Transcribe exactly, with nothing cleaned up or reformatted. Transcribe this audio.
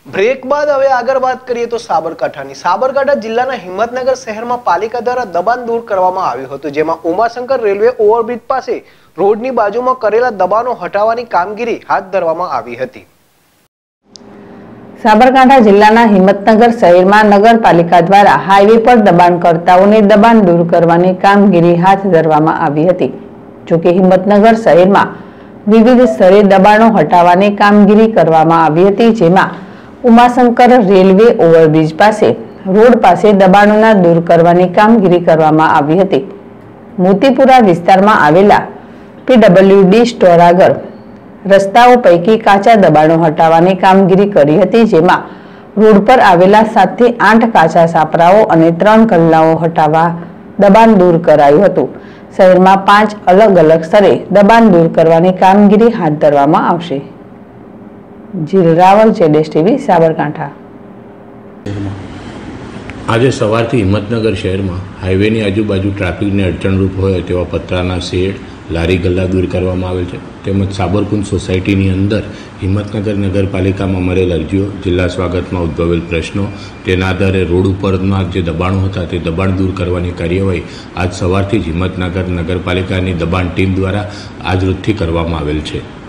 Break બાદ હવે આગળ વાત કરીએ તો સાબરકાંઠાની સાબરકાંઠા જિલ્લાના હિંમતનગર શહેરમાં પાલિકા દ્વારા દબાણ દૂર કરવામાં આવ્યું હતું, જેમાં ઉમાશંકર રેલવે ઓવરબ્રિજ પાસે રોડની બાજુમાં કરેલા દબાણો હટાવવાની કામગીરી હાથ ધરવામાં આવી હતી। સાબરકાંઠા જિલ્લાના હિંમતનગર શહેરમાં નગરપાલિકા દ્વારા હાઈવે પર દબાણકર્તાઓને દબાણ દૂર કરવાની કામગીરી હાથ ધરવામાં આવી હતી। જોકે હિંમતનગર શહેરમાં વિવિધ સ્થળે દબાણો હટાવવાની કામગીરી કરવામાં આવી હતી, જેમાં ઉમાશંકર રેલવે ઓવરબ્રિજ પાસે રોડ પાસે દબાણોના દૂર કરવાની કામગીરી કરવામાં આવી હતી। મોતીપુરા વિસ્તારમાં આવેલા પીડબ્લ્યુડી સ્ટોર આગળ રસ્તાઓ પૈકી કાચા દબાણો હટાવવાની કામગીરી કરી હતી, જેમાં રોડ પર આવેલા સાત થી આઠ કાચા સાપરાઓ અને ત્રણ ગલ્લાઓ હટાવવા દબાણ દૂર કરાયું હતું। શહેરમાં પાંચ અલગ અલગ સ્થળે દબાણ દૂર કરવાની કામગીરી હાથ ધરવામાં આવશે। જીલ રાવલ, જેડેશ ટીવી, સાબરકાંઠા। આજે સવારથી હિંમતનગર શહેરમાં હાઈવેની આજુબાજુ ટ્રાફિકને અડચણરૂપ હોય તેવા પતરાના શેડ, લારી ગલ્લા દૂર કરવામાં આવેલ છે, તેમજ સાબરકુંજ સોસાયટીની અંદર હિંમતનગર નગરપાલિકામાં મળેલ અરજીઓ, જિલ્લા સ્વાગતમાં ઉદ્ભવેલ પ્રશ્નો, તેના આધારે રોડ ઉપરના જે દબાણો હતા તે દબાણ દૂર કરવાની કાર્યવાહી આજ સવારથી જ હિંમતનગર નગરપાલિકાની દબાણ ટીમ દ્વારા આજરોજથી કરવામાં આવેલ છે।